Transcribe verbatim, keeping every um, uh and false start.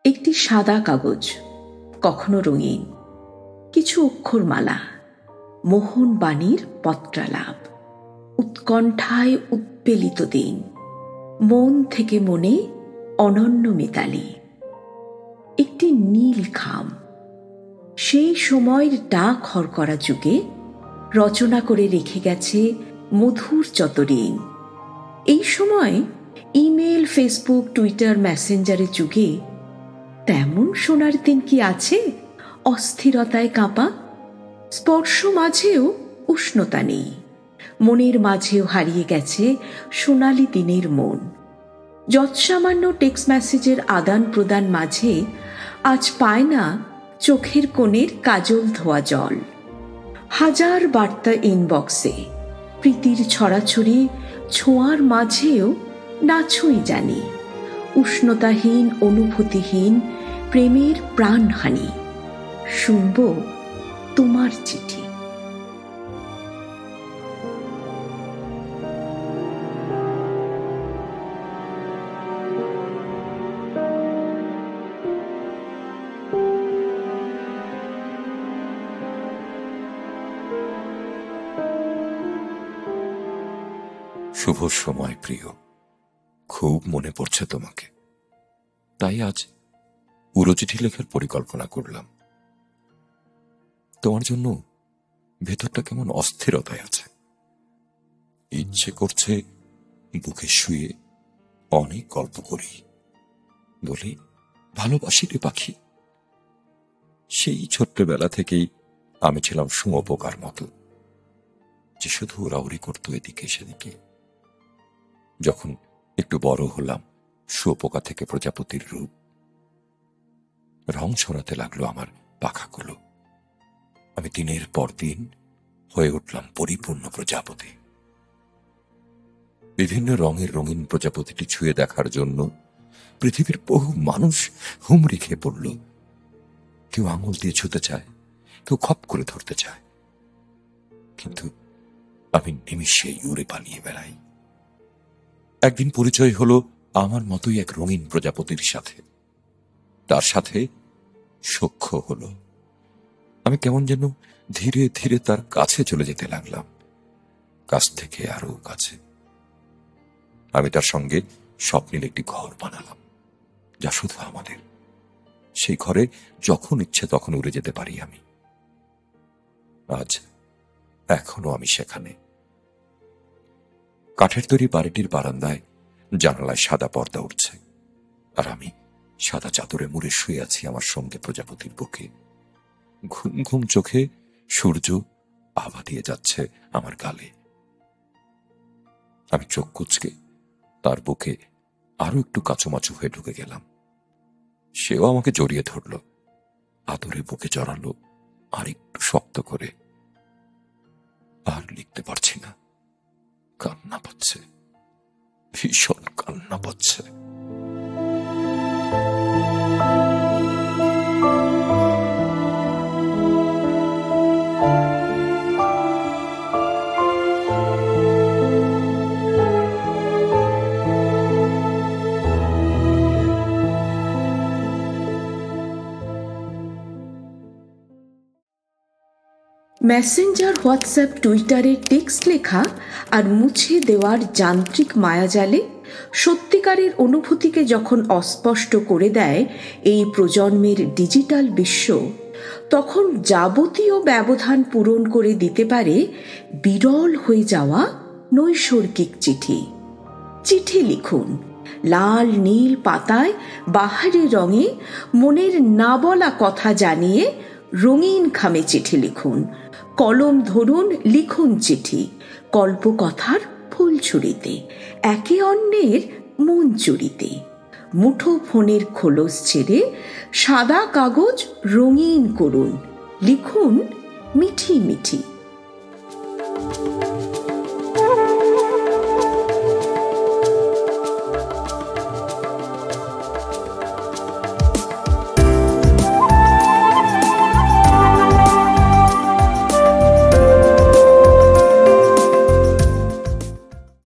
একটি সাদা কাগজ, কখনো রঙিন, কিছু অক্ষরমালা, মোহন বাণীর পত্রালাপ, উৎকণ্ঠায় উৎপেলিত দিন, মন থেকে মনে অনন্য মিতালি। একটি নীল খাম, সেই সময়ের ডাক হরকরা যুগে রচনা করে রেখে গেছে মধুর চতরিন। এই সময় ইমেল, ফেসবুক, টুইটার, মেসেঞ্জারের যুগে তেমন সোনার দিন কি আছে? অস্থিরতায় কাঁপা, স্পর্শ মাঝেও উষ্ণতা নেই, মনের মাঝেও হারিয়ে গেছে সোনালি দিনের মন। যৎসামান্য টেক্সট মেসেজের আদান প্রদান মাঝে আজ পায় না চোখের কোণের কাজল ধোয়া জল। হাজার বার্তা ইনবক্সে, প্রীতির ছড়াছড়ি ছোঁয়ার মাঝেও না ছুঁই জানি, উষ্ণতাহীন, অনুভূতিহীন প্রেমের প্রাণহানি। শুনব তোমার চিঠি। শুভ সময় প্রিয়, খুব মনে পড়ছে তোমাকে, তাই আজ পুরো চিঠি লেখার পরিকল্পনা করলাম। তোমার জন্য ভেতরটা কেমন অস্থিরতায় আছে, ইচ্ছে করছে বুকে শুয়ে অনেক গল্প করি, বলি ভালোবাসি রে পাখি। সেই ছোট্টবেলা থেকেই আমি ছিলাম শুঁয়োপোকার মতো, যে শুধু উড়াউড়ি করতো এদিকে সেদিকে। যখন একটু বড় হলাম, শুঁয়োপোকা থেকে প্রজাপতির রূপ, রং ছড়াতে লাগলো আমার পাখাগুলো। আমি দিনের পর দিন হয়ে উঠলাম পরিপূর্ণ প্রজাপতি। বিভিন্ন রঙের রঙিন প্রজাপতিটি ছুঁয়ে দেখার জন্য পৃথিবীর বহু মানুষ হুমড়ি খেয়ে পড়ল। কেউ আঙুল দিয়ে ছুঁতে চায়, কেউ খপ করে ধরতে চায়, কিন্তু আমি নিমিষেই উড়ে পালিয়ে বেড়াই। একদিন পরিচয় হলো আমার মতোই এক রঙিন প্রজাপতির সাথে। তার সাথে সখ্য হলো। আমি কেমন যেন ধীরে ধীরে তার কাছে চলে যেতে লাগলাম, কাছ থেকে আরো কাছে। আমি তার সঙ্গে স্বপ্নের একটি ঘর বানালাম, যা শুধু আমাদের। সেই ঘরে যখন ইচ্ছে তখন উড়ে যেতে পারি আমি। আজ এখনো আমি সেখানে। কাঠের তৈরি বাড়িটির বারান্দায় জানালায় সাদা পর্দা উঠছে, আর আমি সাদা চাদরে মুড়ে শুয়ে আছি আমার সঙ্গে প্রজাপতির বুকে। ঘুম ঘুম চোখে সূর্য আভা দিয়ে যাচ্ছে আমার গালে। আমি চোখ কুঁচকে তার বুকে আরো একটু কাচুমাচু হয়ে ঢুকে গেলাম। সেও আমাকে জড়িয়ে ধরল, আদরে বুকে জড়ালো আর একটু শক্ত করে। আর লিখতে পারছি না, কান্না পাচ্ছে, ভীষণ কান্না পাচ্ছে। মেসেঞ্জার, হোয়াটসঅ্যাপ, টুইটারে টেক্সট লেখা আর মুছে দেওয়ার যান্ত্রিক মায়াজালে সত্যিকারের অনুভূতিকে যখন অস্পষ্ট করে দেয় এই প্রজন্মের ডিজিটাল বিশ্ব, তখন যাবতীয় ব্যবধান পূরণ করে দিতে পারে বিরল হয়ে যাওয়া নৈসর্গিক চিঠি। চিঠি লিখুন, লাল নীল পাতায় বাহারি রঙে মনের না বলা কথা জানিয়ে রঙিন খামে চিঠি লিখুন। কলম ধরুন, লিখুন চিঠি কল্পকথার ফুলঝুরিতে, একে অন্যের মন চুরিতে। মুঠো ফোনের খোলস ছেড়ে সাদা কাগজ রঙিন করুন, লিখুন মিঠি মিঠি।